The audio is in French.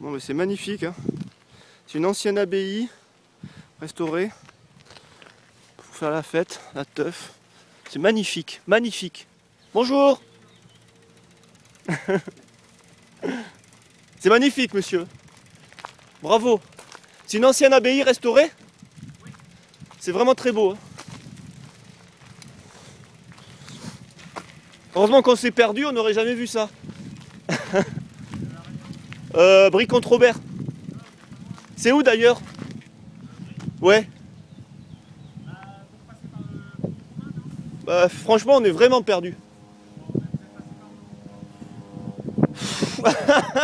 Bon, mais c'est magnifique, hein. C'est une ancienne abbaye restaurée pour faire la fête, la teuf. C'est magnifique, magnifique. Bonjour. C'est magnifique, monsieur. Bravo. C'est une ancienne abbaye restaurée? Oui. C'est vraiment très beau, hein. Heureusement qu'on s'est perdu, on n'aurait jamais vu ça. Brie-Comte-Robert. C'est où d'ailleurs? Ouais. Bah, franchement, on est vraiment perdu.